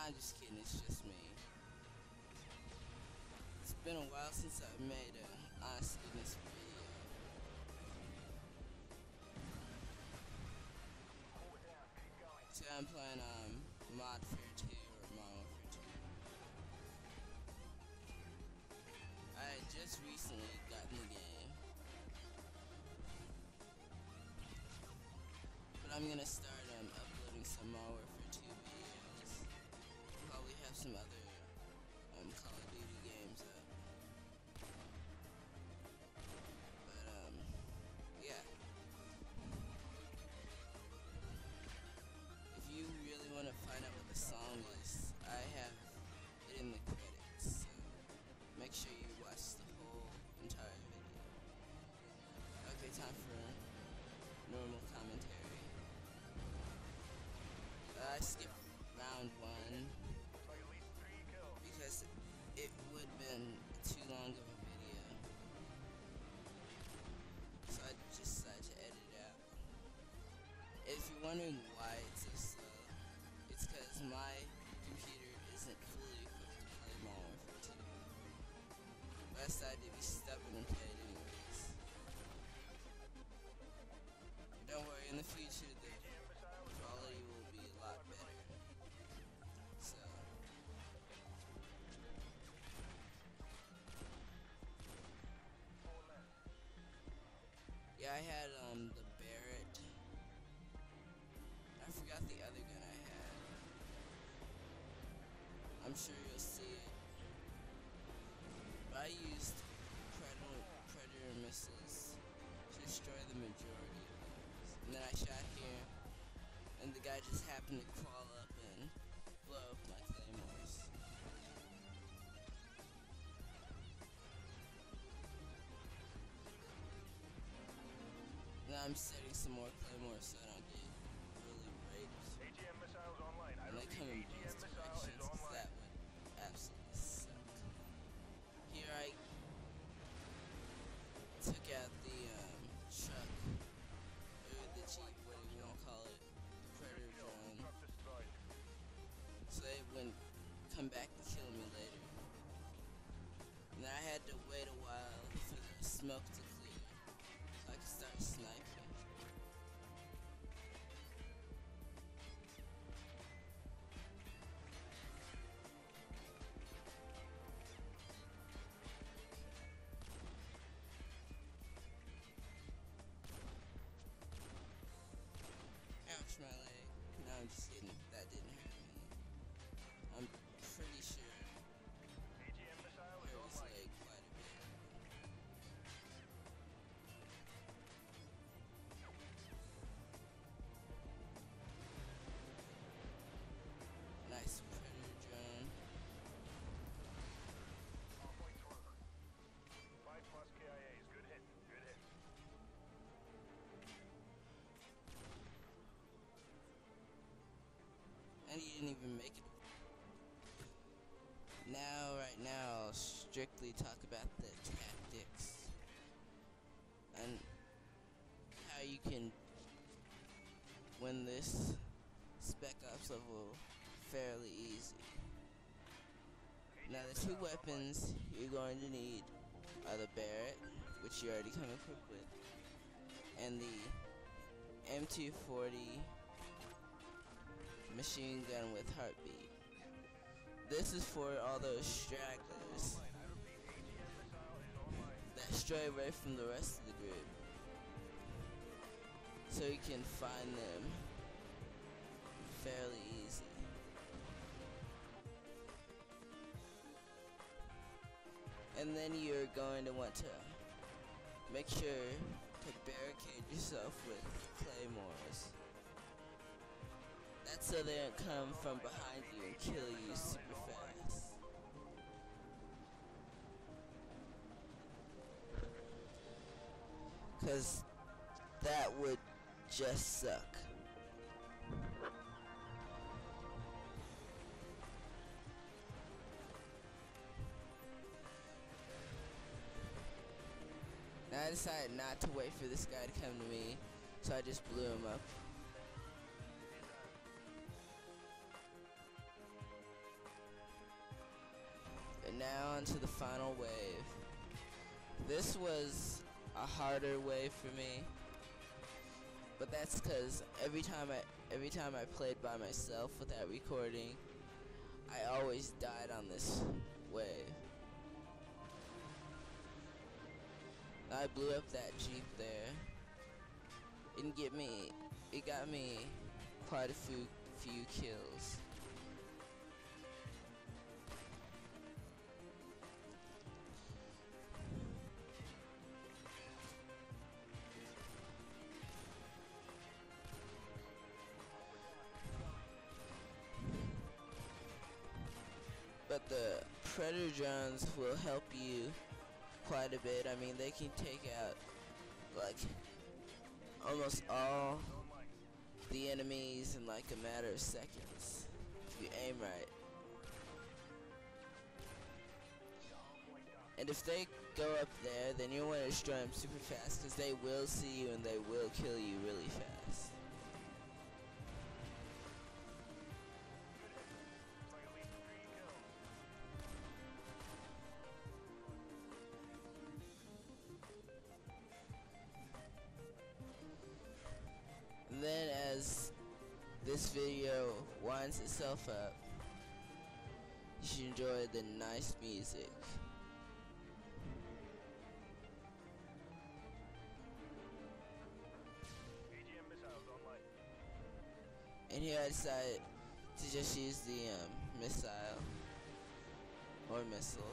Nah, I'm just kidding, it's just me. It's been a while since I've made a honest goodness video. So I'm playing Mod Fair 2 or Modern Warfare 2. I had just recently gotten the game, but I'm gonna start uploading some Modern Warfare 2 videos. Probably have some other Call of Duty games up. But yeah. If you really want to find out what the song is, I have it in the credits, so make sure you watch the whole entire video. Okay, time for normal commentary. I skipped round 1 because it would have been too long of a video, so I just decided to edit it out. If you're wondering why it's so slow, it's because my computer isn't fully equipped to play Modern Warfare 2. But I decided to be stubborn and play it anyways. But don't worry, in the future the quality will be a lot better. So yeah, I had the Barrett. I forgot the other gun I had. I'm sure you'll see it. But I used Predator missiles to destroy the majority of those. And then I shot here, and the guy just happened to crawl up and blow up my claymores. Now I'm setting some more claymores so I don't get really raped. AGM missiles online. And they come in both directions, because that would absolutely suck. Here I took out the truck, or the Jeep, whatever you want to call it, the Predator drone, so they wouldn't come back and kill me later. And then I had to wait a while for the smoke to clear, so I could start sniping. Ouch, my leg. No, I'm just kidding. That didn't hurt me. I'm pretty sure it hurt his leg quite a bit. Nice Predator drone. 5+ KIAs. Good hit. Good hit. And he didn't even make it. Right now, I'll strictly talk about the tactics and how you can win this Spec Ops level fairly easy. Now, the two weapons you're going to need are the Barrett, which you already come equipped with, and the M240 machine gun with heartbeat. This is for all those stragglers that stray away from the rest of the group, so you can find them fairly easy. And then you're going to want to make sure to barricade yourself with claymores. That's so they don't come from behind you and kill you super fast. Cause that would just suck. Now I decided not to wait for this guy to come to me, so I just blew him up. on to the final wave. This was a harder wave for me, but that's because every time I played by myself without recording, I always died on this wave. I blew up that Jeep there. It got me quite a few kills. But the Predator drones will help you quite a bit. I mean, they can take out like almost all the enemies in like a matter of seconds if you aim right. And if they go up there, then you want to destroy them super fast, because they will see you and they will kill you really fast. And then as this video winds itself up, you should enjoy the nice music. AGM missiles online. And here I decided to just use the missile or missile.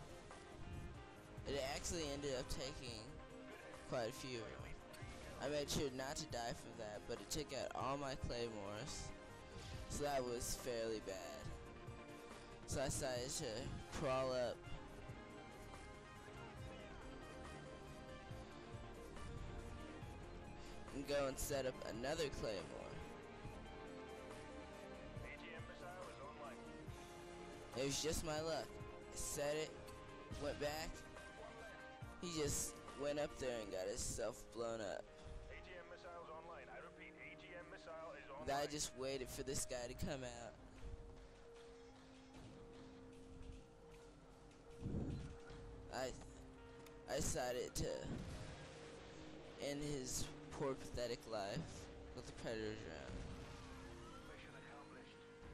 It actually ended up taking quite a few of them. I made sure not to die from that, but it took out all my claymores, so that was fairly bad. So I decided to crawl up and go and set up another claymore. AGM missile is online. It was just my luck. I set it, went back, he just went up there and got himself blown up. AGM missiles online. I repeat, AGM missile is online. I just waited for this guy to come out. I decided to end his poor pathetic life with the Predator drone. Mission accomplished.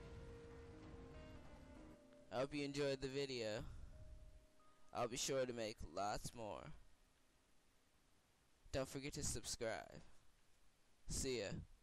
I hope you enjoyed the video. I'll be sure to make lots more. Don't forget to subscribe. See ya.